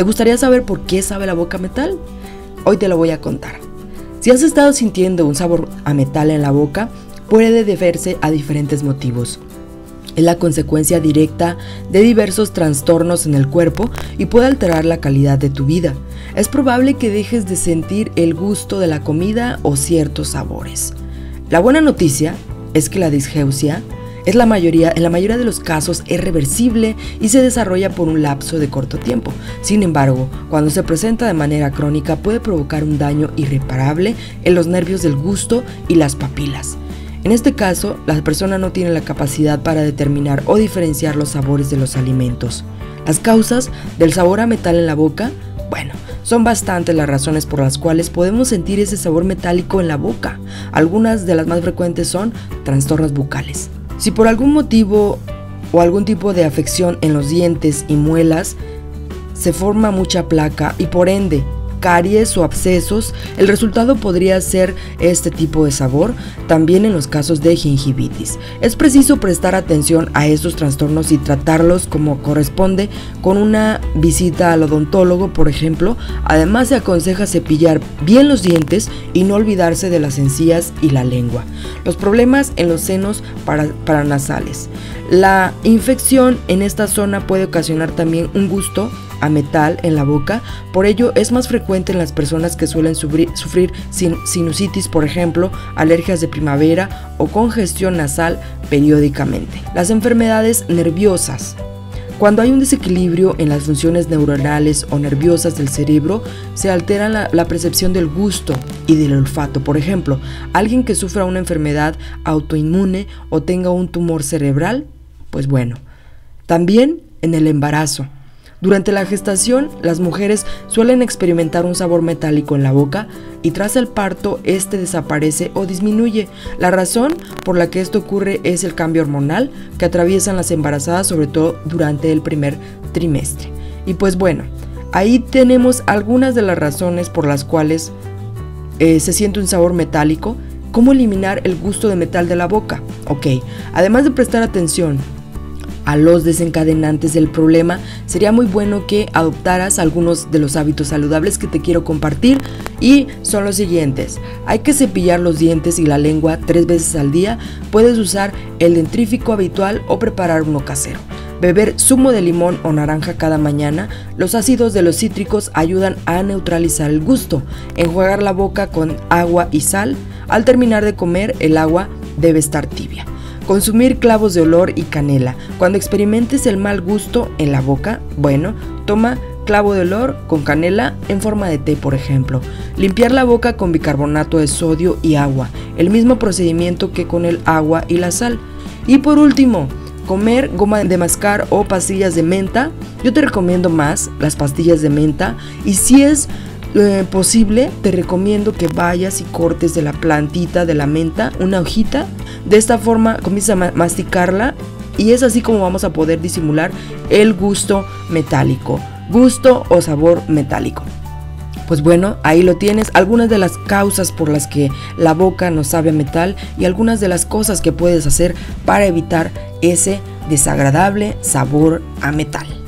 ¿Te gustaría saber por qué sabe la boca a metal? Hoy te lo voy a contar. Si has estado sintiendo un sabor a metal en la boca, puede deberse a diferentes motivos. Es la consecuencia directa de diversos trastornos en el cuerpo y puede alterar la calidad de tu vida. Es probable que dejes de sentir el gusto de la comida o ciertos sabores. La buena noticia es que la disgeusia en la mayoría de los casos es reversible y se desarrolla por un lapso de corto tiempo. Sin embargo, cuando se presenta de manera crónica puede provocar un daño irreparable en los nervios del gusto y las papilas. En este caso, la persona no tiene la capacidad para determinar o diferenciar los sabores de los alimentos. Las causas del sabor a metal en la boca, son bastantes las razones por las cuales podemos sentir ese sabor metálico en la boca. Algunas de las más frecuentes son trastornos bucales. Si por algún motivo o algún tipo de afección en los dientes y muelas se forma mucha placa y por ende caries o abscesos, el resultado podría ser este tipo de sabor. También en los casos de gingivitis. Es preciso prestar atención a estos trastornos y tratarlos como corresponde con una visita al odontólogo, por ejemplo. Además, se aconseja cepillar bien los dientes y no olvidarse de las encías y la lengua. Los problemas en los senos paranasales. La infección en esta zona puede ocasionar también un gusto a metal en la boca, por ello es más frecuente en las personas que suelen sufrir sinusitis, por ejemplo, alergias de primavera o congestión nasal periódicamente. Las enfermedades nerviosas. Cuando hay un desequilibrio en las funciones neuronales o nerviosas del cerebro, se altera la percepción del gusto y del olfato. Por ejemplo, alguien que sufra una enfermedad autoinmune o tenga un tumor cerebral, También en el embarazo. Durante la gestación, las mujeres suelen experimentar un sabor metálico en la boca y tras el parto, este desaparece o disminuye. La razón por la que esto ocurre es el cambio hormonal que atraviesan las embarazadas, sobre todo durante el primer trimestre. Y ahí tenemos algunas de las razones por las cuales se siente un sabor metálico. ¿Cómo eliminar el gusto de metal de la boca? Además de prestar atención a los desencadenantes del problema, sería muy bueno que adoptaras algunos de los hábitos saludables que te quiero compartir y son los siguientes. Hay que cepillar los dientes y la lengua 3 veces al día. Puedes usar el dentrífico habitual o preparar uno casero. Beber zumo de limón o naranja cada mañana. Los ácidos de los cítricos ayudan a neutralizar el gusto. Enjuagar la boca con agua y sal. Al terminar de comer, el agua debe estar tibia. Consumir clavos de olor y canela. Cuando experimentes el mal gusto en la boca, toma clavo de olor con canela en forma de té, por ejemplo. Limpiar la boca con bicarbonato de sodio y agua. El mismo procedimiento que con el agua y la sal. Y por último, comer goma de mascar o pastillas de menta. Yo te recomiendo más las pastillas de menta y si es posible, te recomiendo que vayas y cortes de la plantita de la menta una hojita. De esta forma comienza a masticarla y es así como vamos a poder disimular el gusto metálico, gusto o sabor metálico. Ahí lo tienes, algunas de las causas por las que la boca nos sabe a metal y algunas de las cosas que puedes hacer para evitar ese desagradable sabor a metal.